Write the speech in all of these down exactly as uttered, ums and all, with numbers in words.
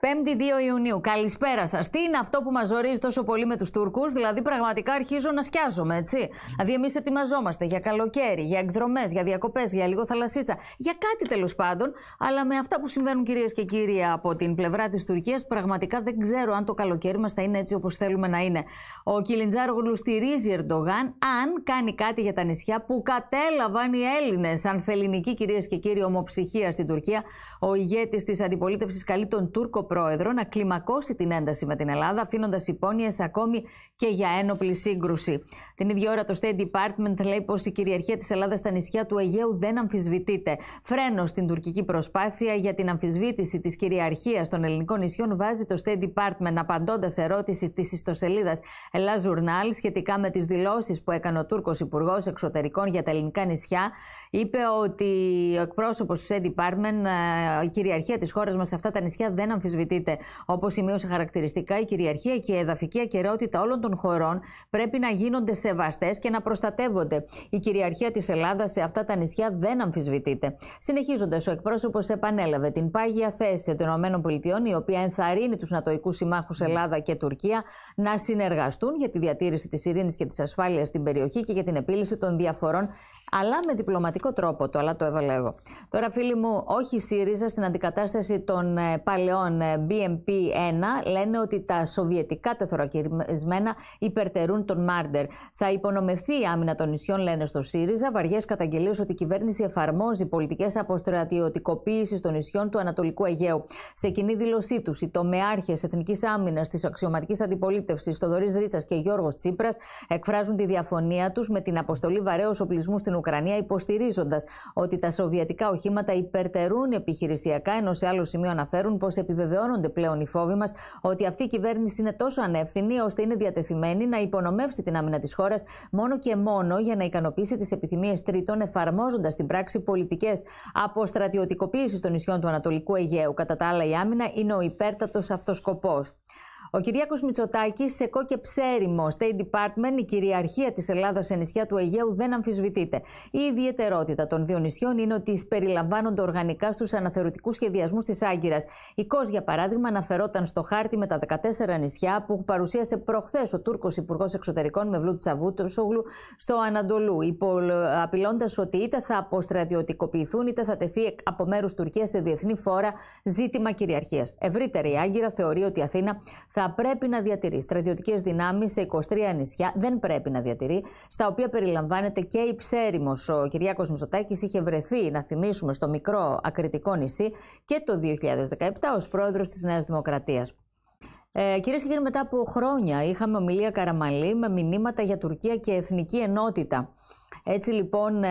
πέμπτη δύο Ιουνίου. Καλησπέρα σας. Τι είναι αυτό που μας ζορίζει τόσο πολύ με τους Τούρκους? Δηλαδή, πραγματικά αρχίζω να σκιάζομαι, έτσι. Δηλαδή, εμείς ετοιμαζόμαστε για καλοκαίρι, για εκδρομές, για διακοπές, για λίγο θαλασσίτσα, για κάτι τέλος πάντων. Αλλά με αυτά που συμβαίνουν, κυρίες και κύριοι, από την πλευρά της Τουρκίας, πραγματικά δεν ξέρω αν το καλοκαίρι μας θα είναι έτσι όπως θέλουμε να είναι. Ο Κιλιντζάρογλου στηρίζει Ερντογάν αν κάνει κάτι για τα νησιά που κατέλαβαν οι Έλληνες. Ανθελληνική, κυρίες και κύριοι, ομοψυχία στην Τουρκία. Ο ηγέτης της αντιπολίτευσης καλεί τον Τούρκο πρόεδρο να κλιμακώσει την ένταση με την Ελλάδα, αφήνοντας υπόνοιες ακόμη και για ένοπλη σύγκρουση. Την ίδια ώρα το State Department λέει πως η κυριαρχία της Ελλάδας στα νησιά του Αιγαίου δεν αμφισβητείται. Φρένο στην τουρκική προσπάθεια για την αμφισβήτηση της κυριαρχίας των ελληνικών νησιών βάζει το State Department, απαντώντας σε ερώτηση της ιστοσελίδας Hellas Journal σχετικά με τις δηλώσεις που έκανε ο Τούρκος Υπουργός Εξωτερικών για τα ελληνικά νησιά. Είπε ότι ο εκπρόσωπος του State Department, η κυριαρχία της χώρας μας σε αυτά τα νησιά δεν αμφισβητείται. Όπως σημείωσε χαρακτηριστικά, η κυριαρχία και η εδαφική ακεραιότητα όλων των χωρών πρέπει να γίνονται σεβαστές και να προστατεύονται. Η κυριαρχία της Ελλάδας σε αυτά τα νησιά δεν αμφισβητείται. Συνεχίζοντας, ο εκπρόσωπος επανέλαβε την πάγια θέση των ΗΠΑ, η οποία ενθαρρύνει τους νατοικούς συμμάχους Ελλάδα και Τουρκία να συνεργαστούν για τη διατήρηση της ειρήνης και της ασφάλειας στην περιοχή και για την επίλυση των διαφορών, αλλά με διπλωματικό τρόπο, το αλλά το έβαλα εγώ. Τώρα, φίλοι μου, όχι ΣΥΡΙΖΑ στην αντικατάσταση των ε, παλαιών ε, μπι εμ πι ένα, λένε ότι τα σοβιετικά τεθωρακισμένα υπερτερούν τον Μάρντερ. Θα υπονομευθεί η άμυνα των νησιών, λένε στο ΣΥΡΙΖΑ. Βαριές καταγγελίες ότι η κυβέρνηση εφαρμόζει πολιτικές αποστρατιωτικοποίησης των νησιών του Ανατολικού Αιγαίου. Σε κοινή δήλωσή τους, οι τομεάρχες Εθνικής Άμυνας της αξιωματικής αντιπολίτευσης Θοδωρής Ρίτσας και Γιώργος Τσίπρας εκφράζουν τη διαφωνία τους με την αποστολή βαρέως οπλισμού στην Ουκρανία, υποστηρίζοντας ότι τα σοβιετικά οχήματα υπερτερούν επιχειρησιακά, ενώ σε άλλο σημείο αναφέρουν πως επιβεβαιώνονται πλέον οι φόβοι μας ότι αυτή η κυβέρνηση είναι τόσο ανεύθυνη ώστε είναι διατεθειμένη να υπονομεύσει την άμυνα της χώρας μόνο και μόνο για να ικανοποιήσει τις επιθυμίες τρίτων, εφαρμόζοντας στην πράξη πολιτικές αποστρατιωτικοποίησης των νησιών του Ανατολικού Αιγαίου. Κατά τα άλλα, η άμυνα είναι ο υπέρτατος αυτός σκοπός. Ο Κυριάκος Μητσοτάκης, σεκό και ψέριμο State Department, η κυριαρχία της Ελλάδας σε νησιά του Αιγαίου δεν αμφισβητείται. Η ιδιαιτερότητα των δύο νησιών είναι ότι περιλαμβάνονται οργανικά στους αναθεωρητικούς σχεδιασμούς της Άγκυρας. Η Κος, για παράδειγμα, αναφερόταν στο χάρτη με τα δεκατέσσερα νησιά που παρουσίασε προχθές ο Τούρκος Υπουργός Εξωτερικών Μευλούτ Τσαβούσογλου στο Ανατολού, απειλώντας ότι είτε θα αποστρατιωτικοποιηθούν είτε θα τεθεί από μέρους Τουρκίας σε διεθνή φόρα ζήτημα κυριαρχίας. Ευρύτερα, η Άγκυρα θεωρεί ότι η Αθήνα θα πρέπει να διατηρεί στρατιωτικές δυνάμεις σε είκοσι τρία νησιά, δεν πρέπει να διατηρεί, στα οποία περιλαμβάνεται και η Ψέριμος. Ο Κυριάκος Μητσοτάκης είχε βρεθεί, να θυμίσουμε, στο μικρό ακριτικό νησί και το δύο χιλιάδες δεκαεπτά ως πρόεδρος της Νέας Δημοκρατίας. Ε, κυρίες και κύριοι, μετά από χρόνια είχαμε ομιλία Καραμανλή με μηνύματα για Τουρκία και εθνική ενότητα. Έτσι λοιπόν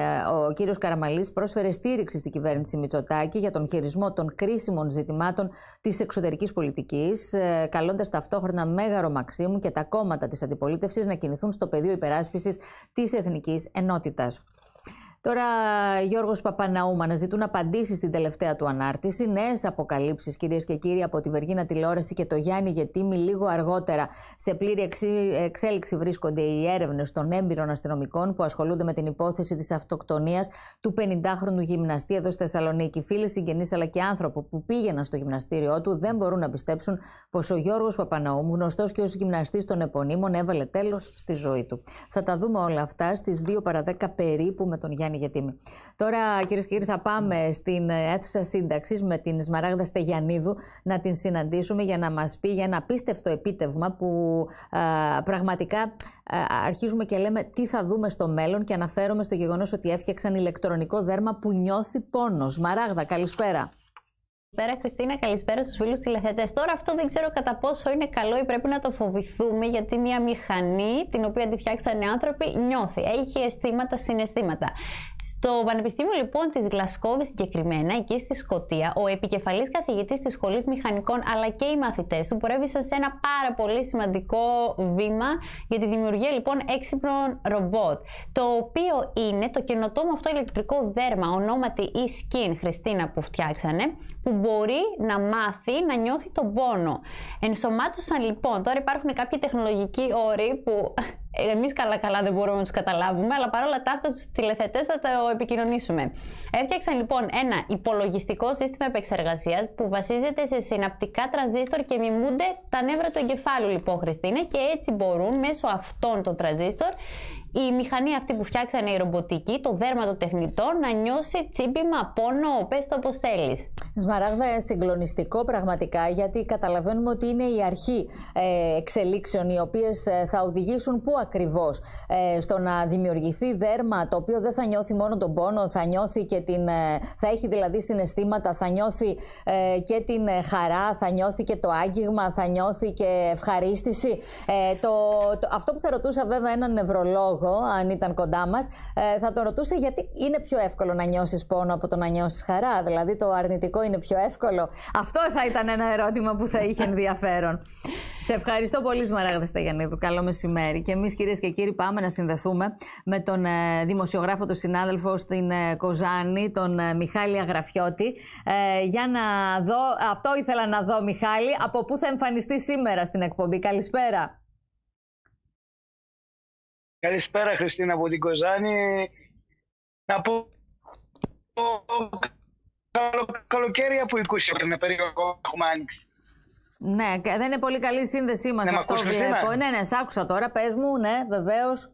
ο κύριος Καραμανλής πρόσφερε στήριξη στην κυβέρνηση Μητσοτάκη για τον χειρισμό των κρίσιμων ζητημάτων της εξωτερικής πολιτικής, καλώντας ταυτόχρονα Μέγαρο Μαξίμου και τα κόμματα της αντιπολίτευσης να κινηθούν στο πεδίο υπεράσπισης της εθνικής ενότητας. Τώρα, Γιώργος Παπαναού αναζητούν απαντήσεις στην τελευταία του ανάρτηση. Νέες αποκαλύψεις, κυρίες και κύριοι, από τη Βεργίνα Τηλεόραση και το Γιάννη Γετήμη λίγο αργότερα. Σε πλήρη εξέλιξη βρίσκονται οι έρευνες των έμπειρων αστυνομικών που ασχολούνται με την υπόθεση της αυτοκτονίας του πενηντάχρονου γυμναστή εδώ στη Θεσσαλονίκη. Φίλοι, συγγενείς αλλά και άνθρωποι που πήγαιναν στο γυμναστήριό του δεν μπορούν να πιστέψουν πως ο Γιώργος Παπαναού, γνωστός και ως γυμναστής των επωνύμων, έβαλε τέλος στη ζωή του. Θα τα δούμε όλα αυτά στις δύο παρά δέκα περίπου με τον Γιάννη Γετήμη. Τώρα, κυρίες και κύριοι, θα πάμε στην αίθουσα σύνταξης με την Σμαράγδα Στεγιαννίδου να την συναντήσουμε για να μας πει για ένα απίστευτο επίτευγμα που α, πραγματικά α, αρχίζουμε και λέμε τι θα δούμε στο μέλλον και αναφέρομαι στο γεγονός ότι έφτιαξαν ηλεκτρονικό δέρμα που νιώθει πόνο. Σμαράγδα, καλησπέρα. Καλησπέρα Χριστίνα, καλησπέρα στους φίλους τηλεθεατές. Τώρα αυτό δεν ξέρω κατά πόσο είναι καλό ή πρέπει να το φοβηθούμε, γιατί μια μηχανή την οποία τη φτιάξανε άνθρωποι νιώθει, έχει αισθήματα, συναισθήματα. Στο Πανεπιστήμιο λοιπόν της Γλασκόβης συγκεκριμένα, εκεί στη Σκωτία, ο επικεφαλής καθηγητής της Σχολής Μηχανικών αλλά και οι μαθητές του προέβησαν σε ένα πάρα πολύ σημαντικό βήμα για τη δημιουργία λοιπόν έξυπνων ρομπότ, το οποίο είναι το καινοτόμο αυτό ηλεκτρικό δέρμα ονόματι e-skin, Χριστίνα, που φτιάξανε, που μπορεί να μάθει να νιώθει τον πόνο. Ενσωμάτωσαν λοιπόν, τώρα υπάρχουν κάποιοι τεχνολογικοί όροι που Εμείς καλά-καλά δεν μπορούμε να τους καταλάβουμε, αλλά παρόλα τα αυτά στους τηλεθεατές θα το επικοινωνήσουμε. Έφτιαξαν λοιπόν ένα υπολογιστικό σύστημα επεξεργασίας που βασίζεται σε συναπτικά τρανζίστορ και μιμούνται τα νεύρα του εγκεφάλου, λοιπόν, Χριστίνα, και έτσι μπορούν μέσω αυτών των τρανζίστορ η μηχανή αυτή που φτιάξανε οι ρομποτικοί, το δέρμα των τεχνητών, να νιώσει τσίμπημα, πόνο, πες το όπως θέλεις. Σμαράγδα, συγκλονιστικό πραγματικά, γιατί καταλαβαίνουμε ότι είναι η αρχή ε, εξελίξεων οι οποίες ε, θα οδηγήσουν πού ακριβώς, ε, στο να δημιουργηθεί δέρμα το οποίο δεν θα νιώθει μόνο τον πόνο, θα νιώθει και την, ε, θα έχει δηλαδή συναισθήματα, θα νιώθει ε, και την ε, χαρά, θα νιώθει και το άγγιγμα, θα νιώθει και ευχαρίστηση. Ε, το, το, αυτό που θα ρωτούσα βέβαια έναν νευρολόγο, αν ήταν κοντά μας, ε, θα το ρωτούσε γιατί είναι πιο εύκολο να νιώσεις πόνο από το να νιώσεις χαρά. Δηλαδή το αρνητικό είναι πιο εύκολο. Αυτό θα ήταν ένα ερώτημα που θα είχε ενδιαφέρον. Σε ευχαριστώ πολύ, Σμαράγδα Σταγιαννίδου. Καλό μεσημέρι. Και εμείς, κυρίες και κύριοι, πάμε να συνδεθούμε με τον ε, δημοσιογράφο, τον συνάδελφο στην ε, Κοζάνη, τον ε, Μιχάλη Αγραφιώτη. Ε, για να δω, αυτό ήθελα να δω, Μιχάλη, από πού θα εμφανιστεί σήμερα στην εκπομπή. Καλησπέρα. Καλησπέρα, Χριστίνα, από την Κοζάνη. Να πω καλο, καλοκαίρι από είκοσι με περίοδο έχουμε άνοιξη. Ναι, δεν είναι πολύ καλή η σύνδεσή μας, ναι, αυτό βλέπω. Ναι, ναι, σ' άκουσα τώρα, πες μου, ναι, βεβαίως.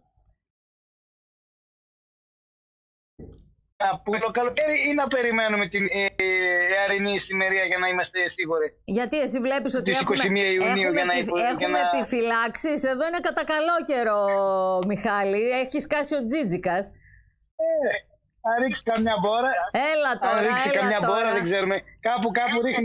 Από το καλοκαίρι ή να περιμένουμε την ε, αρινή ησημερία για να είμαστε σίγουροι? Γιατί εσύ βλέπεις ότι έχουμε, Ιουνίου, έχουμε, για να, επι, έχουμε για να... επιφυλάξεις. Εδώ είναι κατά καλό καιρό, Μιχάλη. Έχει σκάσει ο Τζίτζικας. Ε, θα ρίξει καμιά μπόρα. Έλα τώρα, θα ρίξει έλα καμιά τώρα. μπόρα, δεν ξέρουμε. Κάπου κάπου ρίχνει.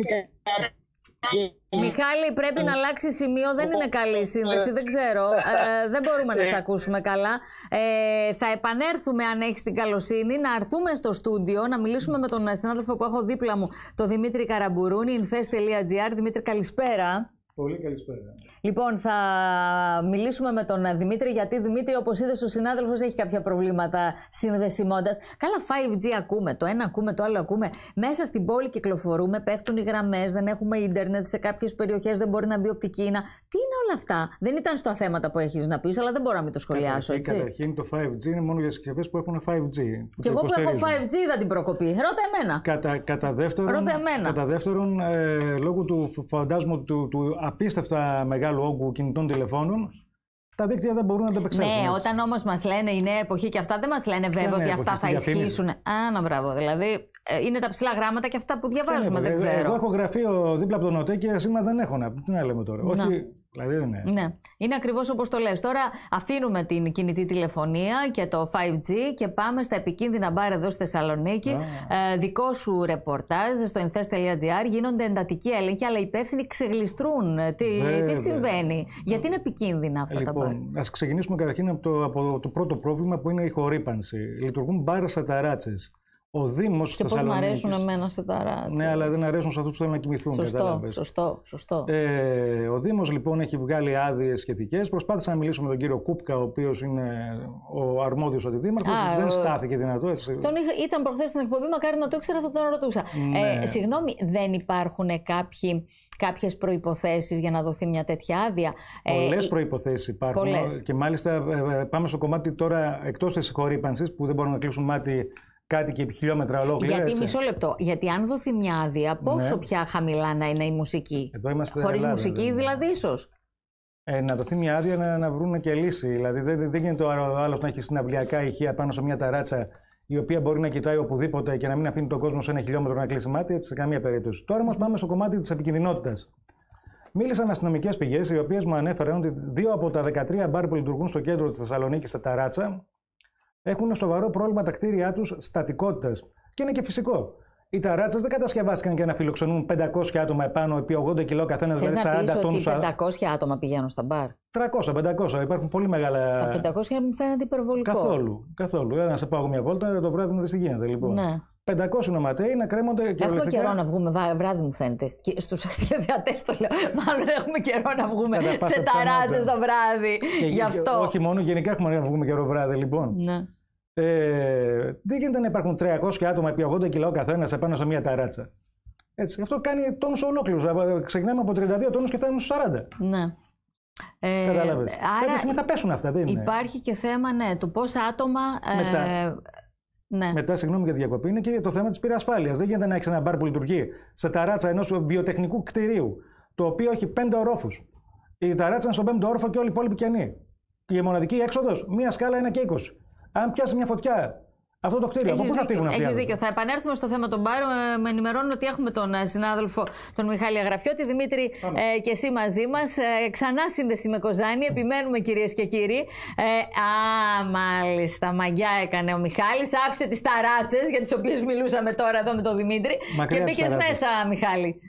Μιχάλη, πρέπει να αλλάξει σημείο. Δεν είναι καλή η σύνδεση, δεν ξέρω. Ε, δεν μπορούμε να σε ακούσουμε καλά. Ε, θα επανέλθουμε, αν έχεις την καλοσύνη, να έρθουμε στο στούντιο, να μιλήσουμε με τον συνάδελφο που έχω δίπλα μου, τον Δημήτρη Καραμπουρούνη, ινθές τελεία τζι άρ. Δημήτρη, καλησπέρα. Πολύ καλησπέρα. Λοιπόν, θα μιλήσουμε με τον Δημήτρη, γιατί Δημήτρη, όπως είδες, ο συνάδελφος έχει κάποια προβλήματα συνδεσιμότητας. Καλά, φάιβ τζι ακούμε, το ένα ακούμε, το άλλο ακούμε. Μέσα στην πόλη κυκλοφορούμε, πέφτουν οι γραμμές, δεν έχουμε ίντερνετ, σε κάποιες περιοχές δεν μπορεί να μπει οπτική ίνα. Τι είναι όλα αυτά? Δεν ήταν στα θέματα που έχεις να πεις, αλλά δεν μπορώ να μην το σχολιάσω, έτσι. Καταρχήν, το φάιβ τζι είναι μόνο για συσκευές που έχουν φάιβ τζι. Και εγώ που έχω φάιβ τζι είδα την προκοπή. Ρώτα εμένα. Κατά, κατά δεύτερον, Ρώτα εμένα. Κατά δεύτερον ε, λόγω του φαντάσμου του, του απίστευτα μεγάλου όγκου κινητών τηλεφώνων, τα δίκτυα δεν μπορούν να τα επεξέλθουν. Ναι, όταν όμως μας λένε η νέα εποχή και αυτά, δεν μας λένε βέβαια ότι αυτά θα ισχύσουν. Α, να μπράβο. Δηλαδή είναι τα ψηλά γράμματα και αυτά που διαβάζουμε, ναι, δεν ξέρω. Εγώ έχω γραφείο δίπλα από τον ΟΤΕ και σήμερα δεν έχω να. Τι να λέμε τώρα. Να. Όχι, δηλαδή δεν είναι. Ναι, είναι ακριβώς όπως το λες. Τώρα αφήνουμε την κινητή τηλεφωνία και το φάιβ τζι και πάμε στα επικίνδυνα μπαρ εδώ στη Θεσσαλονίκη. Ε, δικό σου ρεπορτάζ στο ινθές τελεία τζι άρ. Γίνονται εντατικοί έλεγχοι, αλλά οι υπεύθυνοι ξεγλιστρούν. Τι, τι συμβαίνει, γιατί είναι επικίνδυνα αυτά λοιπόν, τα μπαρ? Ας ξεκινήσουμε καταρχήν από το, από το πρώτο πρόβλημα που είναι η χορύπανση. Λειτουργούν μπαρ σε ταράτσες. Ο Δήμος και πώς μου αρέσουν εμένα σε ταράτσες. Ναι, αλλά δεν αρέσουν σε αυτούς που θέλουν να κοιμηθούν. Σωστό, σωστό, σωστό. Ε, ο Δήμος λοιπόν έχει βγάλει άδειες σχετικές. Προσπάθησα να μιλήσω με τον κύριο Κούπκα, ο οποίος είναι ο αρμόδιος αντιδήμαρχος. Δεν ο... στάθηκε δυνατό. Έτσι. Τον είχα, ήταν προχθές στην εκπομπή, μακάρι να το ήξερα, θα τον ρωτούσα. Ναι. Ε, συγγνώμη, δεν υπάρχουν κάποιοι, κάποιες προϋποθέσεις για να δοθεί μια τέτοια άδεια? Πολλές ε, προϋποθέσεις υπάρχουν. Πολλές. Και μάλιστα πάμε στο κομμάτι τώρα εκτός της χορύπανσης, που δεν μπορούν να κλείσουν μάτι κάτοικοι επί χιλιόμετρα ολόκληρα. Γιατί έτσι. Μισό λεπτό. Γιατί αν δοθεί μια άδεια, πόσο ναι. πια χαμηλά να είναι η μουσική? Εδώ είμαστε χωρίς Ελλάδα, μουσική, δηλαδή, δηλαδή, ίσως. Ε, να δοθεί μια άδεια να, να βρουν και λύση. Δηλαδή, δεν, δεν γίνεται ο άλλος να έχει συναυλιακά ηχεία πάνω σε μια ταράτσα, η οποία μπορεί να κοιτάει οπουδήποτε και να μην αφήνει τον κόσμο σε ένα χιλιόμετρο να κλείσει μάτι, έτσι, σε καμία περίπτωση. Τώρα όμως πάμε στο κομμάτι της επικινδυνότητας. Μίλησα με αστυνομικές πηγές, οι οποίες μου ανέφεραν ότι δύο από τα δεκατρία μπαρ που λειτουργούν στο κέντρο της Θεσσαλονίκης, σε ταράτσα, έχουν σοβαρό πρόβλημα τα κτίρια τους στατικότητας. Και είναι και φυσικό. Οι ταράτσες δεν κατασκευάστηκαν για να φιλοξενούν πεντακόσια άτομα επάνω, επί ογδόντα κιλό καθένα, δηλαδή σαράντα τόνους. Ότι πεντακόσια άτομα πηγαίνουν στα μπαρ? τριακόσια πεντακόσια, υπάρχουν πολύ μεγάλα. Τα πεντακόσια μου φαίνεται υπερβολικό. Καθόλου. καθόλου. Να σε πάω μια βόλτα, το βράδυ μου δεν γίνεται λοιπόν. Ναι. πεντακόσιοι νοματέοι να κρέμονται και έχουμε ολιστικά... καιρό να βγούμε, βράδυ μου φαίνεται. Στους τηλεδιατές το λέω. Μάλλον έχουμε καιρό να βγούμε σε ταράτσες το βράδυ. Και, Γι' αυτό. Και, όχι μόνο, γενικά έχουμε να βγούμε καιρό βράδυ λοιπόν. Ναι. Ε, δεν γίνεται να υπάρχουν τριακόσια άτομα επί ογδόντα κιλό καθένα επάνω σε μια ταράτσα. Έτσι. Αυτό κάνει τόνους ολόκληρους. Ξεκινάμε από τριάντα δύο τόνους και φτάνουμε στους σαράντα. Ναι. Ε, Κατάλαβες. Άρα κάποια στιγμή θα πέσουν αυτά, δεν είναι. Υπάρχει και θέμα, ναι, το πόσα άτομα. Μετά, ε, ναι. μετά συγγνώμη για τη διακοπή, είναι και το θέμα της πυρασφάλειας. Δεν γίνεται να έχεις ένα μπαρ που λειτουργεί σε ταράτσα ενός βιοτεχνικού κτηρίου, το οποίο έχει πέντε ορόφους. Η ταράτσα είναι στον πέμπτο όροφο και όλοι οι υπόλοιποι κενοί. Η μοναδική έξοδος, μία σκάλα ένα και είκοσι. Αν πιάσει μια φωτιά αυτό το κτίριο, από πού θα φύγουν αυτοί? Έχεις δίκιο. Θα επανέλθουμε στο θέμα των μπάρ. Με ενημερώνουν ότι έχουμε τον συνάδελφο τον Μιχάλη Αγραφιώτη. Δημήτρη, ε, και εσύ μαζί μας. Ε, ξανά σύνδεση με Κοζάνη. Επιμένουμε, κυρίες και κύριοι. Ε, α, μάλιστα. Μαγιά έκανε ο Μιχάλης. Άφησε τις ταράτσες για τις οποίες μιλούσαμε τώρα εδώ με τον Δημήτρη. Μακριά και μπήκες μέσα, Μιχάλη.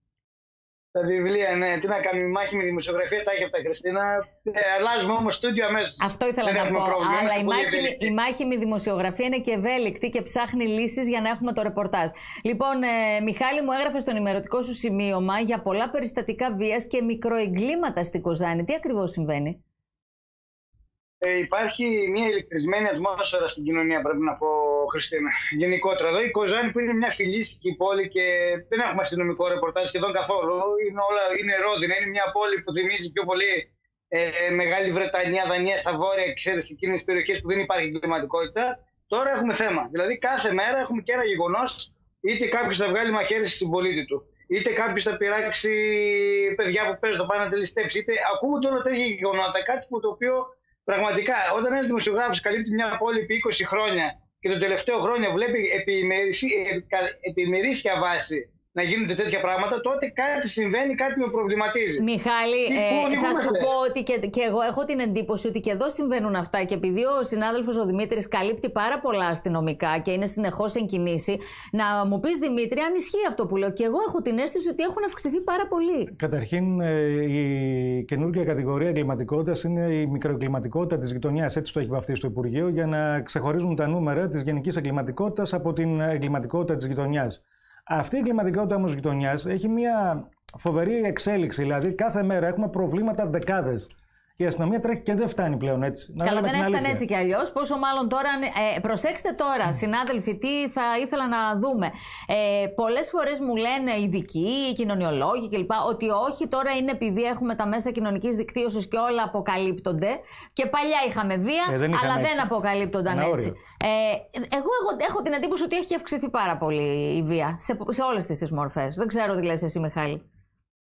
Τα βιβλία, ναι. Τι να κάνουμε, η μάχη με τη δημοσιογραφία τα έχει από τα Χριστίνα. Ε, αλλάζουμε όμως στούντιο αμέσως. Αυτό ήθελα Δεν να πω. πρόβλημα, Αλλά η μάχη, ευέλικτη. η μάχη με τη δημοσιογραφία είναι και ευέλικτη και ψάχνει λύσεις για να έχουμε το ρεπορτάζ. Λοιπόν, ε, Μιχάλη, μου έγραφε στο ενημερωτικό σου σημείωμα για πολλά περιστατικά βίας και μικροεγκλήματα στην Κοζάνη. Τι ακριβώς συμβαίνει? Ε, υπάρχει μια ηλεκτρισμένη ατμόσφαιρα στην κοινωνία, πρέπει να πω, Χριστίνα. Γενικότερα εδώ η Κοζάνη, που είναι μια φιλήσικη πόλη και δεν έχουμε αστυνομικό ρεπορτάζ σχεδόν καθόλου. Είναι, όλα, είναι ρόδινα, είναι μια πόλη που θυμίζει πιο πολύ ε, Μεγάλη Βρετανία, Δανία, στα βόρεια, ξέρεις, εκείνες τις περιοχές που δεν υπάρχει εγκληματικότητα. Τώρα έχουμε θέμα. Δηλαδή κάθε μέρα έχουμε και ένα γεγονός, είτε κάποιος θα βγάλει μαχαίρι στη συμπολίτη του, είτε κάποιος θα πειράξει παιδιά που παίζουν, θα πάνε να τελιστεύσει, είτε ακούγονται όλα τέτοια γεγονότα. Κάτι που το οποίο. Πραγματικά, όταν ένας δημοσιογράφος καλύπτει μια πόλη επί είκοσι χρόνια και το τελευταίο χρόνια βλέπει επί ημερήσια βάση να γίνονται τέτοια πράγματα, τότε κάτι συμβαίνει, κάτι με προβληματίζει. Μιχάλη, ε, θα σου πω ότι και, και εγώ έχω την εντύπωση ότι και εδώ συμβαίνουν αυτά. Και επειδή ο συνάδελφος ο Δημήτρης καλύπτει πάρα πολλά αστυνομικά και είναι συνεχώς εν κινήσει, να μου πεις, Δημήτρη, αν ισχύει αυτό που λέω. Και εγώ έχω την αίσθηση ότι έχουν αυξηθεί πάρα πολύ. Καταρχήν, η καινούργια κατηγορία εγκληματικότητας είναι η μικροεγκληματικότητα της γειτονιάς. Έτσι το έχει βαφτίσει το Υπουργείο, για να ξεχωρίζουν τα νούμερα της γενικής εγκληματικότητας από την εγκληματικότητα της γειτονιάς. Αυτή η εγκληματικότητα όμως γειτονιάς έχει μια φοβερή εξέλιξη. Δηλαδή, κάθε μέρα έχουμε προβλήματα δεκάδες. Η αστυνομία τρέχει και δεν φτάνει πλέον έτσι. Καλά, δεν έφτανε έτσι κι αλλιώς. Πόσο μάλλον τώρα. Ε, προσέξτε τώρα, συνάδελφοι, τι θα ήθελα να δούμε. Ε, πολλές φορές μου λένε ειδικοί, οι κοινωνιολόγοι κλπ. Ότι όχι, τώρα είναι επειδή έχουμε τα μέσα κοινωνικής δικτύωσης και όλα αποκαλύπτονται. Και παλιά είχαμε βία, ε, δεν αλλά έτσι. δεν αποκαλύπτονταν έτσι. Ε, εγώ, εγώ έχω την εντύπωση ότι έχει αυξηθεί πάρα πολύ η βία σε, σε όλες τις μορφές. Δεν ξέρω τι λες εσύ, Μιχάλη.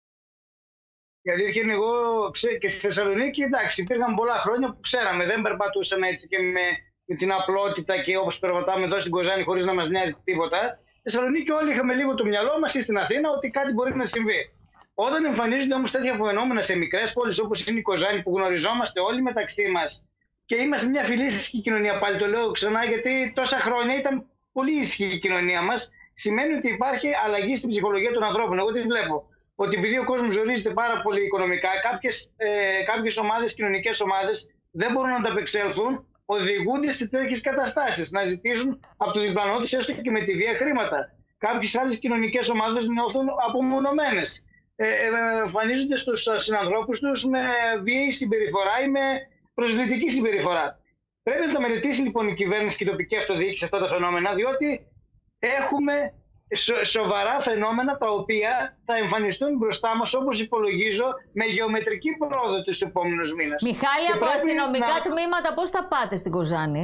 Η αλήθεια είναι, εγώ ξέρω και στη Θεσσαλονίκη, εντάξει, υπήρχαν πολλά χρόνια που ξέραμε, δεν περπατούσαμε έτσι και με, με την απλότητα και όπως περπατάμε εδώ στην Κοζάνη χωρίς να μας νοιάζει τίποτα. Στη Θεσσαλονίκη όλοι είχαμε λίγο το μυαλό μας ή στην Αθήνα ότι κάτι μπορεί να συμβεί. Όταν εμφανίζονται όμως τέτοια φαινόμενα σε μικρές πόλεις όπως είναι η Κοζάνη, που γνωριζόμαστε όλοι μεταξύ μας και είμαστε μια φιλήσυχη κοινωνία, πάλι το λέω ξανά γιατί τόσα χρόνια ήταν πολύ ισχυρή η κοινωνία μας, σημαίνει ότι υπάρχει αλλαγή στην ψυχολογία των ανθρώπων. Εγώ τι βλέπω? Ότι επειδή ο κόσμος ζορίζεται πάρα πολύ οικονομικά, κάποιες, ε, κάποιες ομάδες, κοινωνικές ομάδες δεν μπορούν να ανταπεξέλθουν, οδηγούνται σε τέτοιες καταστάσεις, να ζητήσουν από τον διπλανό τους έστω και με τη βία χρήματα. Κάποιες άλλες κοινωνικές ομάδες νιώθουν απομονωμένες. Ε, ε, εμφανίζονται στους συνανθρώπους τους με βίαιη συμπεριφορά ή με προσβλητική συμπεριφορά. Πρέπει να τα μελετήσει λοιπόν η κυβέρνηση και η τοπική αυτοδιοίκηση αυτά τα φαινόμενα, διότι έχουμε Σο, σοβαρά φαινόμενα τα οποία θα εμφανιστούν μπροστά μας, όπως υπολογίζω, με γεωμετρική πρόοδο τους επόμενους μήνες. Μιχάλη, από αστυνομικά να... τμήματα πώς θα πάτε στην Κοζάνη?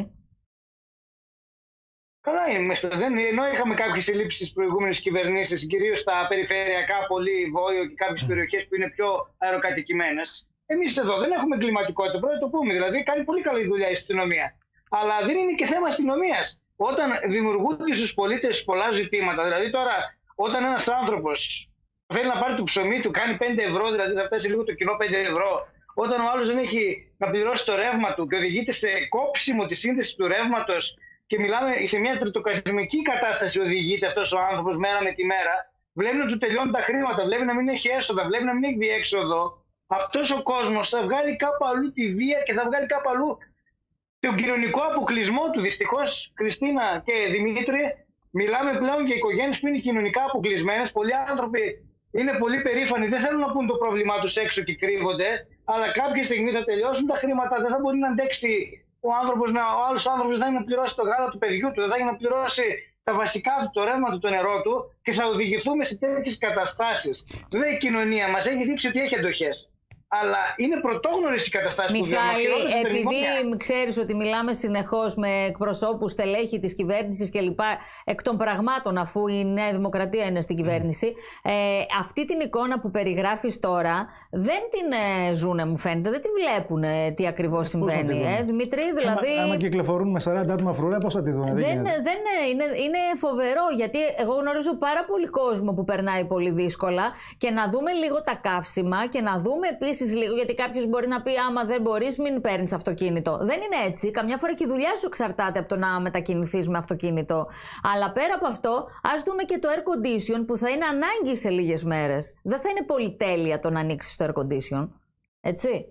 Καλά είμαστε. Δεν, ενώ είχαμε κάποιες ελλείψεις στις προηγούμενες κυβερνήσεις, κυρίως στα περιφερειακά, πολύ Βόλιο και κάποιες περιοχές που είναι πιο αεροκατοικημένες. Εμείς εδώ δεν έχουμε εγκληματικότητα, πρέπει να το πούμε. Δηλαδή, κάνει πολύ καλή δουλειά η αστυνομία. Αλλά δεν είναι και θέμα αστυνομίας. Όταν δημιουργούνται στους πολίτες πολλά ζητήματα, δηλαδή τώρα όταν ένας άνθρωπος θέλει να πάρει το ψωμί του, κάνει πέντε ευρώ, δηλαδή θα φτάσει λίγο το κοινό πέντε ευρώ, όταν ο άλλος δεν έχει να πληρώσει το ρεύμα του και οδηγείται σε κόψιμο τη σύνδεση του ρεύματος και μιλάμε σε μια τριτοκασμική κατάσταση, οδηγείται αυτός ο άνθρωπος μέρα με τη μέρα, βλέπει να του τελειώνουν τα χρήματα, βλέπει να μην έχει έσοδα, βλέπει να μην έχει διέξοδο, αυτός ο κόσμος θα βγάλει κάπου αλλού τη βία και θα βγάλει κάπου αλλού τον κοινωνικό αποκλεισμό του. Δυστυχώς, Χριστίνα και Δημήτρη, μιλάμε πλέον για οικογένειες που είναι κοινωνικά αποκλεισμένες. Πολλοί άνθρωποι είναι πολύ περήφανοι, δεν θέλουν να πούν το πρόβλημά τους έξω και κρύβονται, αλλά κάποια στιγμή θα τελειώσουν τα χρήματα, δεν θα μπορεί να αντέξει ο άνθρωπος, να, ο άλλος άνθρωπος δεν θα έχει να πληρώσει το γάλα του παιδιού του, δεν θα έχει να πληρώσει τα βασικά του, το ρεύμα του, το νερό του και θα οδηγηθούμε σε τέτοιες καταστάσεις. Βέβαια, η κοινωνία μας έχει δείξει ότι έχει αντοχές. αλλά είναι πρωτόγνωρες οι καταστάσεις που βιώνουμε. Μιχάλη, επειδή ξέρεις ότι μιλάμε συνεχώς με εκπροσώπους, στελέχη της κυβέρνησης κλπ. Εκ των πραγμάτων, αφού η Νέα Δημοκρατία είναι στην κυβέρνηση, mm. ε, αυτή την εικόνα που περιγράφεις τώρα δεν την ε, ζουνε, μου φαίνεται, δεν τη βλέπουν ε, τι ακριβώς συμβαίνει. Ε, Δημήτρη, δηλαδή. Άμα, άμα κυκλοφορούν με σαράντα άτομα φρουρά, πώς θα τη δουν. Δεν, δεν, δεν είναι, είναι φοβερό, γιατί εγώ γνωρίζω πάρα πολύ κόσμο που περνάει πολύ δύσκολα, και να δούμε λίγο τα καύσιμα και να δούμε επίσης λίγο, γιατί κάποιος μπορεί να πει άμα δεν μπορείς μην παίρνεις αυτοκίνητο. Δεν είναι έτσι. Καμιά φορά και η δουλειά σου εξαρτάται από το να μετακινηθείς με αυτοκίνητο. Αλλά πέρα από αυτό, ας δούμε και το air condition που θα είναι ανάγκη σε λίγες μέρες. Δεν θα είναι πολυτέλεια το να ανοίξεις το air condition. Έτσι.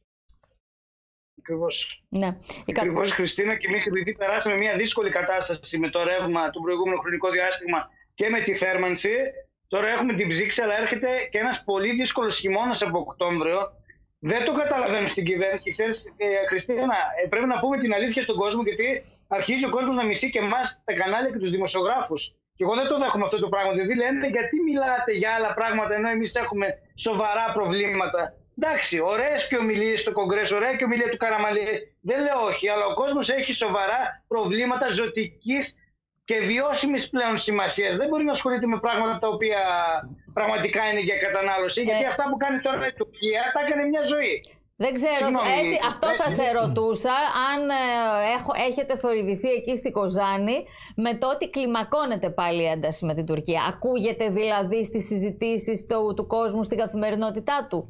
Ακριβώς. Ναι. Ακριβώς, Χριστίνα, και εμείς επειδή περάσαμε μια δύσκολη κατάσταση με το ρεύμα το προηγούμενο χρονικό διάστημα και με τη θέρμανση, τώρα έχουμε την ψήξη, αλλά έρχεται και ένας πολύ δύσκολος χειμώνας από Οκτώβριο. Δεν το καταλαβαίνω στην κυβέρνηση. Και ξέρεις, ε, Χριστίνα, ε, πρέπει να πούμε την αλήθεια στον κόσμο, γιατί αρχίζει ο κόσμος να μισεί και εμάς τα κανάλια και τους δημοσιογράφους. Και εγώ δεν το δέχομαι αυτό το πράγμα. Δηλαδή λένε γιατί μιλάτε για άλλα πράγματα ενώ εμείς έχουμε σοβαρά προβλήματα. Εντάξει, ωραίες και ομιλίες στο Κογκρέσο, ωραία και ομιλία του Καραμανλή. Δεν λέω όχι, αλλά ο κόσμος έχει σοβαρά προβλήματα ζωτικής και βιώσιμης πλέον σημασίας. Δεν μπορεί να ασχολείται με πράγματα τα οποία πραγματικά είναι για κατανάλωση. Ε... Γιατί αυτά που κάνει τώρα η Τουρκία τα έκανε μια ζωή. Δεν ξέρω, Συγνώμη, έτσι, αυτό θα σε ρωτούσα, αν ε, έχω, έχετε θορυβηθεί εκεί στη Κοζάνη με το ότι κλιμακώνεται πάλι η ένταση με την Τουρκία. Ακούγεται δηλαδή στις συζητήσεις του, του κόσμου στην καθημερινότητά του.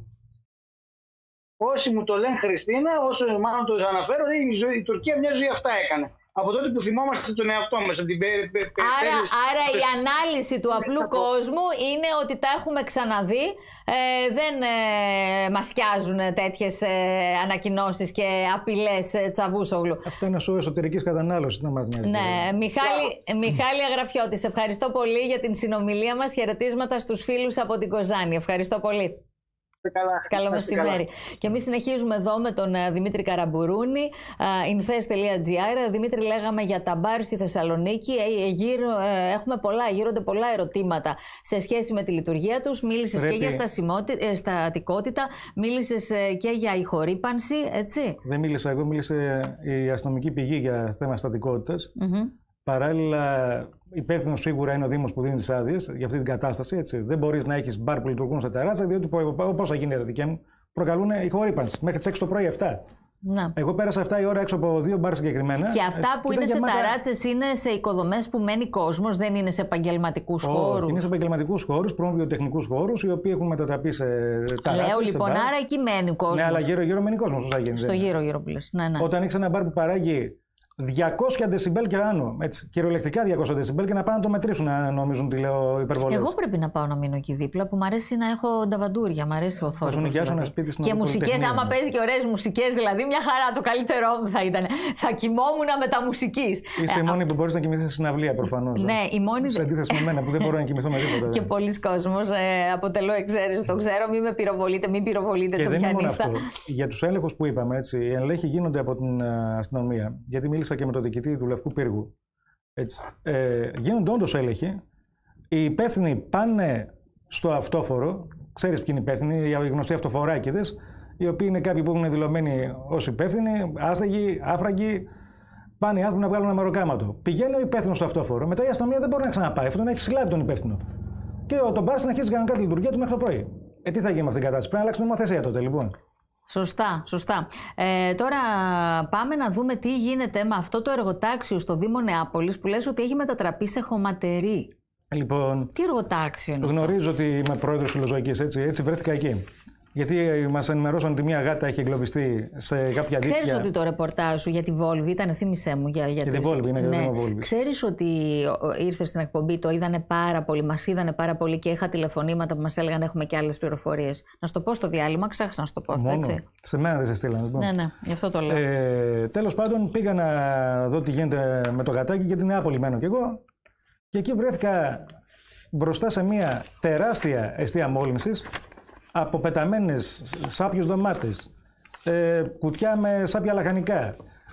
Όσοι μου το λένε, Χριστίνα, όσο μάλλον το αναφέρω, η, ζωή, η Τουρκία μια ζωή αυτά έκανε. Από τότε που θυμόμαστε τον εαυτό μας. Από την πε, πε, πε, άρα πέρυσι, άρα πε, η ανάλυση του απλού κόσμου είναι ότι τα έχουμε ξαναδεί. Ε, δεν ε, μας σκιάζουν τέτοιες ε, ανακοινώσεις και απειλές ε, Τσαβούσογλου. Αυτό είναι σου εσωτερικής κατανάλωσης, να μας νοιάζει. Ναι, Μιχάλη, Μιχάλη Αγραφιώτη, σε ευχαριστώ πολύ για την συνομιλία μας. Χαιρετίσματα στους φίλους από την Κοζάνη. Ευχαριστώ πολύ. Καλά. Καλό μεσημέρι. Και εμείς συνεχίζουμε εδώ με τον uh, Δημήτρη Καραμπορούνη, uh, infest τελεία gr. Δημήτρη, λέγαμε για τα μπαρ στη Θεσσαλονίκη. Ε, γύρω, ε, έχουμε πολλά, γύρονται πολλά ερωτήματα σε σχέση με τη λειτουργία τους. Μίλησες Πρέπει... και για ε, στατικότητα, μίλησες ε, και για ηχορύπανση, έτσι. Δεν μίλησα εγώ, μίλησε η αστυνομική πηγή για θέμα στατικότητας. Mm-hmm. Παράλληλα, υπεύθυνο σίγουρα είναι ο Δήμος που δίνει τις άδειες για αυτή την κατάσταση. Έτσι. Δεν μπορείς να έχεις μπαρ που λειτουργούν στα τεράστια, διότι πώς θα γίνει η δική μου, προκαλούν ηχορύπανση μέχρι τις έξι το πρωί, εφτά. Να. Εγώ πέρασα εφτά η ώρα έξω από δύο μπαρ συγκεκριμένα. Και αυτά έτσι, που είναι σε γεμάτα... ταράτσες είναι σε οικοδομές που μένει κόσμος, δεν είναι σε επαγγελματικούς χώρους. Είναι σε επαγγελματικούς χώρους, προμβιοτεχνικούς χώρους, οι οποίοι έχουν μετατραπεί σε ταράτσες. Λέω λοιπόν, άρα εκεί μένει ο κόσμος. Ναι, αλλά γύρω-γύρω μένει κόσμος. Πώς θα γίνει. Στο γύρω-γύρω που λες. Ναι, ναι. Όταν έχεις ένα μπαρ που παράγει διακόσια δεσιμπέλ και άνω. Έτσι, κυριολεκτικά διακόσια δεσιμπέλ και να πάνε να το μετρήσουν, να νομίζουν ότι λέω υπερβολές. Εγώ πρέπει να πάω να μείνω εκεί δίπλα, που μου αρέσει να έχω νταβαντούρια, μου αρέσει ο θόρυβος. Θα σου νοικιάσω ένα σπίτι στην και μουσικές, άμα παίζει και ωραίες μουσικές, δηλαδή μια χαρά, το καλύτερό μου θα ήταν. Θα κοιμόμουν με τα μουσικής. Είσαι η μόνη που μπορείς να κοιμηθείς στην αυλία προφανώς. Ναι, η μόνη. Σε αντίθεση με μένα που δεν μπορώ να κοιμηθώ με τίποτα. Και πολλοί κόσμος ε, αποτελώ εξαίρεση. Το ξέρω, μην με πυροβολείτε, μην πυροβολείτε το πιανίστα. Για τους έλεγχους που είπαμε, έτσι, οι ελέγχοι γίνονται από την αστυνομία. Γιατί μίλησα και με τον διοικητή του Λευκού Πύργου. Έτσι. Ε, γίνονται όντως έλεγχοι. Οι υπεύθυνοι πάνε στο αυτόφορο. Ξέρεις ποιοι είναι οι υπεύθυνοι, οι γνωστοί αυτοφοράκηδες, οι οποίοι είναι κάποιοι που έχουν δηλωμένοι ως υπεύθυνοι, άστεγοι, άφραγγοι. Πάνε οι άνθρωποι να βγάλουν ένα μεροκάματο. Πηγαίνει ο υπεύθυνος στο αυτόφορο. Μετά η αστυνομία δεν μπορεί να ξαναπάει. Αυτό τον έχει συλλάβει τον υπεύθυνο. Και το μπαρ συνεχίζει κανονικά τη λειτουργία του μέχρι το πρωί. Ε, τι θα γίνει με αυτήν την κατάσταση. Πρέπει να αλλάξει νομοθεσία τότε λοιπόν. Σωστά, σωστά. Ε, τώρα πάμε να δούμε τι γίνεται με αυτό το εργοτάξιο στο Δήμο Νεάπολης που λες ότι έχει μετατραπεί σε χωματερή. Λοιπόν, τι εργοτάξιο είναι αυτό? Γνωρίζω ότι είμαι πρόεδρος φιλοζωικής, έτσι, έτσι βρέθηκα εκεί. Γιατί μας ενημερώσαν ότι μια γάτα έχει εγκλωβιστεί σε κάποια δίκτυα. Ξέρεις ότι το ρεπορτάζ σου για τη Βόλβη ήταν, θύμισέ μου. Για, για τη Βόλβη, είναι ναι. για τη Βόλβη. Ξέρεις ότι ήρθε στην εκπομπή, το είδανε πάρα πολύ, μας είδανε πάρα πολύ και είχα τηλεφωνήματα που μας έλεγαν έχουμε και άλλες πληροφορίες. Να σου το πω στο διάλειμμα, ξέχασα να σου το πω αυτό, Μόνο. έτσι. Σε μένα δεν σε στείλανε. Λοιπόν. Ναι, ναι, γι' αυτό το λέω. Ε, τέλος πάντων, πήγα να δω τι γίνεται με το γατάκι και την Νεάπολη μένω κι εγώ. Και εκεί βρέθηκα μπροστά σε μια τεράστια εστία μόλυνσης. Από πεταμένες σάπιους ντομάτες, ε, κουτιά με σάπια λαχανικά,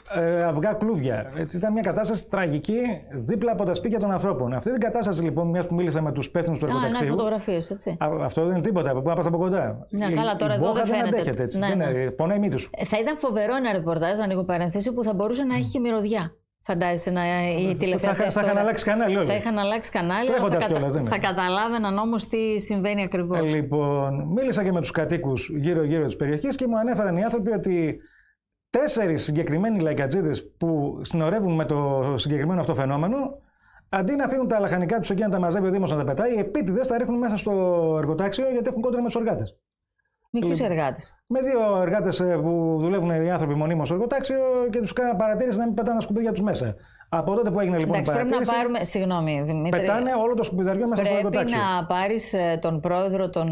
ε, αυγά κλούβια. Έτσι, ήταν μια κατάσταση τραγική δίπλα από τα σπίτια των ανθρώπων. Αυτή την κατάσταση λοιπόν, μια που μίλησα με τους υπεύθυνους του εργοταξίου. Α, φωτογραφίες, έτσι. Α, αυτό δεν είναι τίποτα. Πού πας από κοντά. Ναι, καλά, τώρα η εδώ δεν δεν φαίνεται. αντέχεται έτσι. Ναι, ναι. Είναι, πονάει η μύτη του. Θα ήταν φοβερό ένα ρεπορτάζ, ανοίγω παρένθεση, που θα μπορούσε να έχει και μυρωδιά. Φαντάζεσαι να οι τηλεθεατές. Θα, θα είχαν αλλάξει κανάλι όλοι. Θα είχαν αλλάξει κανάλι. Θα, κιόλας, κατα... θα καταλάβαιναν όμως τι συμβαίνει ακριβώς. Λοιπόν, μίλησα και με τους κατοίκους γύρω-γύρω της περιοχής και μου ανέφεραν οι άνθρωποι ότι τέσσερις συγκεκριμένοι λαϊκατζίδες που συνορεύουν με το συγκεκριμένο αυτό φαινόμενο, αντί να αφήνουν τα λαχανικά τους εκεί να τα μαζεύει ο Δήμος να τα πετάει, επίτηδες τα ρίχνουν μέσα στο εργοτάξιο γιατί έχουν κόντρα με τους εργάτες. Με ποιους εργάτες? Με δύο εργάτες που δουλεύουν οι άνθρωποι μονίμως στο εργοτάξιο και τους κάνουν παρατήρηση να μην πετάνε τα σκουπίδια τους μέσα. Από τότε που έγινε λοιπόν η παρατήρηση. Πρέπει να πάρουμε. Συγγνώμη, Δημήτρη. Πετάνε όλο το σκουπιδαριό μέσα στο εργοτάξιο. Πρέπει να πάρεις τον πρόεδρο των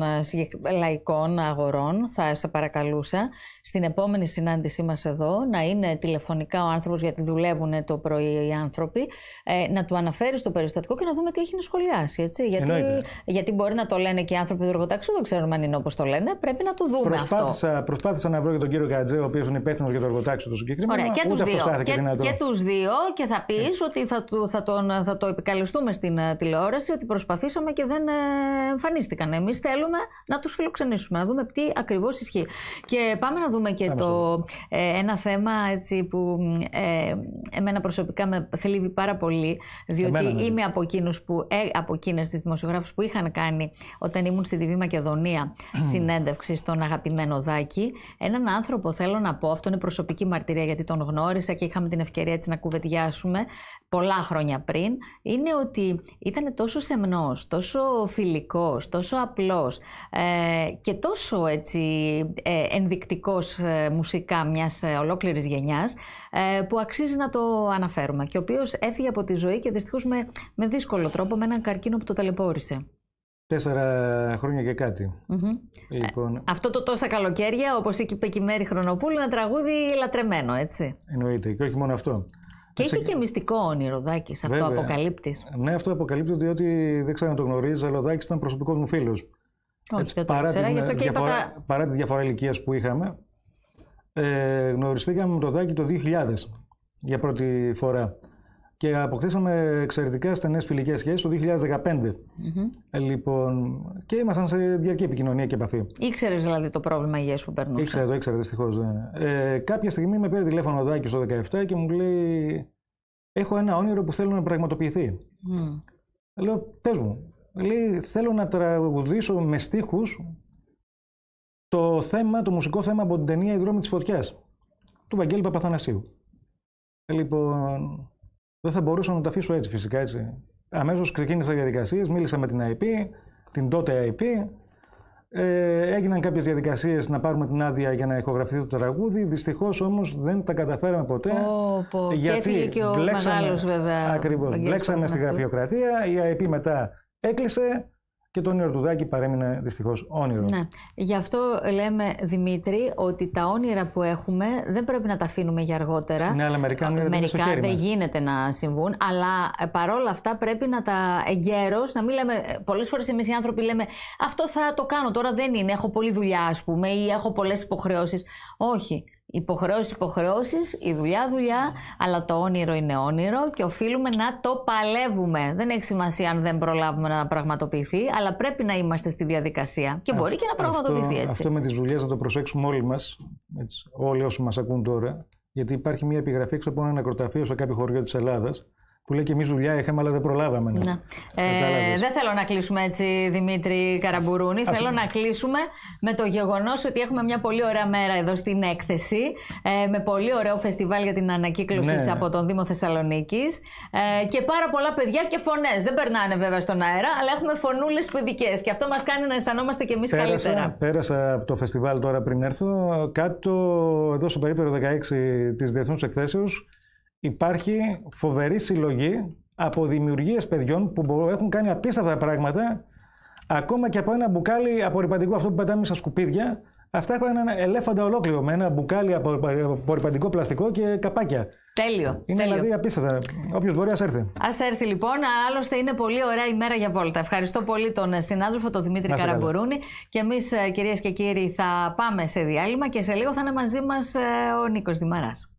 λαϊκών αγορών, θα σε παρακαλούσα, στην επόμενη συνάντησή μας εδώ, να είναι τηλεφωνικά ο άνθρωπος, γιατί δουλεύουν το πρωί οι άνθρωποι, να του αναφέρει στο περιστατικό και να δούμε τι έχει να σχολιάσει. Έτσι. Γιατί, γιατί μπορεί να το λένε και οι άνθρωποι του εργοτάξιου, δεν ξέρουμε αν είναι όπως το λένε. Πρέπει να το δούμε προσπάθησα, αυτό. Προσπάθησα να βρω και τον κύριο Κατζέ, ο οποίος είναι υπεύθυνος για το εργοτάξιο του συγκεκριμένου. Ωραία, και τους δύο. Και, και τους δύο, και θα πεις ότι θα, του, θα, τον, θα το επικαλεστούμε στην uh, τηλεόραση, ότι προσπαθήσαμε και δεν uh, εμφανίστηκαν. Εμείς θέλουμε να τους φιλοξενήσουμε, να δούμε τι ακριβώς ισχύει. Και πάμε να δούμε και το, ε, ένα θέμα έτσι, που ε, εμένα προσωπικά με θλίβει πάρα πολύ, διότι εμένα, είμαι από, εκείνους που, ε, από εκείνες τις δημοσιογράφους που είχαν κάνει, όταν ήμουν στη Δυτική Μακεδονία, συνέντευξη στον αγαπημένο Δάκη. Έναν άνθρωπο, θέλω να πω, αυτό είναι προσωπική μαρτυρία γιατί τον γνώρισα και είχαμε την ευκαιρία έτσι να κουβεντιάσουμε πολλά χρόνια πριν, είναι ότι ήταν τόσο σεμνός, τόσο φιλικός, τόσο απλός ε, και τόσο έτσι ε, ενδεικτικός ε, μουσικά μιας ε, ολόκληρης γενιάς ε, που αξίζει να το αναφέρουμε, και ο οποίος έφυγε από τη ζωή και δυστυχώς με, με δύσκολο τρόπο, με έναν καρκίνο που το ταλαιπώρησε. Τέσσερα χρόνια και κάτι. Mm-hmm. Λοιπόν... Ε, αυτό το τόσα καλοκαίρια, όπως είπε και η Μέρη Χρονοπούλου, ένα τραγούδι λατρεμένο, έτσι. Εννοείται. Και όχι μόνο αυτό. Και έχει και μυστικό όνειρο ο Δάκης, αυτό αποκαλύπτεις. Ναι, αυτό αποκαλύπτει, διότι δεν ξέρω αν το γνωρίζεις, αλλά ο Δάκης ήταν προσωπικός μου φίλος. Όχι, έτσι, δεν το παρά, ήξερα, την, διαφορά, είπα... παρά τη διαφορά ηλικίας που είχαμε, ε, γνωριστήκαμε με τον Δάκη το δύο χιλιάδες για πρώτη φορά. Και αποκτήσαμε εξαιρετικά στενές φιλικές σχέσεις το δύο χιλιάδες δεκαπέντε. Mm-hmm. Λοιπόν, και ήμασταν σε διαρκή επικοινωνία και επαφή. Ήξερες δηλαδή το πρόβλημα υγείας που περνούσε? Ήξερα, το ήξερα δυστυχώς. Ε, κάποια στιγμή με πήρε τηλέφωνο ο Δάκης το δεκαεπτά και μου λέει: έχω ένα όνειρο που θέλω να πραγματοποιηθεί. Mm. Λέω: πες μου. Λέει: θέλω να τραγουδήσω με στίχους το θέμα, το μουσικό θέμα από την ταινία «Οι δρόμοι της φωτιάς» του Βαγγέλη Παπαθανασίου. Λοιπόν. Δεν θα μπορούσα να το αφήσω έτσι φυσικά, έτσι. Αμέσως ξεκίνησα διαδικασίες, μίλησα με την άι πι, την τότε άι πι. Ε, έγιναν κάποιες διαδικασίες να πάρουμε την άδεια για να ηχογραφηθεί το τραγούδι. Δυστυχώς όμως δεν τα καταφέραμε ποτέ. Oh, πω. Γιατί και και ο μπλέξαμε, μεγάλος, βέβαια. Ακριβώς, μπλέξαμε στη γραφειοκρατία, η άι πι μετά έκλεισε. Και το όνειρο του Δάκη παρέμεινε δυστυχώς όνειρο. Ναι. Γι' αυτό λέμε, Δημήτρη, ότι τα όνειρα που έχουμε δεν πρέπει να τα αφήνουμε για αργότερα. Ναι, αλλά μερικά όνειρα δεν είναι στο χέρι δεν μας. γίνεται να συμβούν, αλλά παρόλα αυτά πρέπει να τα εγκαίρως, να μην λέμε. Πολλές φορές εμείς οι άνθρωποι λέμε αυτό θα το κάνω, τώρα δεν είναι, έχω πολλή δουλειά, ας πούμε, ή έχω πολλές υποχρεώσεις. Όχι. Υποχρεώσεις, υποχρεώσεις, η δουλειά, δουλειά, αλλά το όνειρο είναι όνειρο και οφείλουμε να το παλεύουμε. Δεν έχει σημασία αν δεν προλάβουμε να πραγματοποιηθεί, αλλά πρέπει να είμαστε στη διαδικασία. Και μπορεί και να πραγματοποιηθεί αυτό, έτσι. Αυτό με τις δουλειές να το προσέξουμε όλοι μας, έτσι, όλοι όσοι μας ακούν τώρα, γιατί υπάρχει μια επιγραφή έξω από ένα νεκροταφείο σε κάποιο χωριό της Ελλάδας, που λέει και εμείς δουλειά είχαμε, αλλά δεν προλάβαμε. Ναι. Ε, δεν θέλω να κλείσουμε έτσι, Δημήτρη Καραμπουρούνη. Ας... Θέλω να κλείσουμε με το γεγονός ότι έχουμε μια πολύ ωραία μέρα εδώ στην έκθεση. Ε, με πολύ ωραίο φεστιβάλ για την ανακύκλωση ναι. από τον Δήμο Θεσσαλονίκης. Ε, και πάρα πολλά παιδιά και φωνές. Δεν περνάνε βέβαια στον αέρα, αλλά έχουμε φωνούλες παιδικές. Και αυτό μας κάνει να αισθανόμαστε κι εμείς πέρασα, καλύτερα. Πέρασα από το φεστιβάλ τώρα πριν έρθω. Κάτω εδώ στο περίπτερο δεκαέξι της Διεθνούς Εκθέσεως. Υπάρχει φοβερή συλλογή από δημιουργίες παιδιών που έχουν κάνει απίστευτα πράγματα, ακόμα και από ένα μπουκάλι απορρυπαντικό, αυτό που πετάμε στα σκουπίδια. Αυτά έχουν ένα ελέφαντα ολόκληρο με ένα μπουκάλι από απορρυπαντικό πλαστικό και καπάκια. Τέλειο. Είναι τέλειο. Δηλαδή απίστευτα. Όποιος μπορεί, ας έρθει. Ας έρθει λοιπόν. Άλλωστε είναι πολύ ωραία ημέρα για βόλτα. Ευχαριστώ πολύ τον συνάδελφο, τον Δημήτρη Καραμπουρούνη. Και εμείς, κυρίες και κύριοι, θα πάμε σε διάλειμμα και σε λίγο θα είναι μαζί μας ο Νίκος Δημαράς.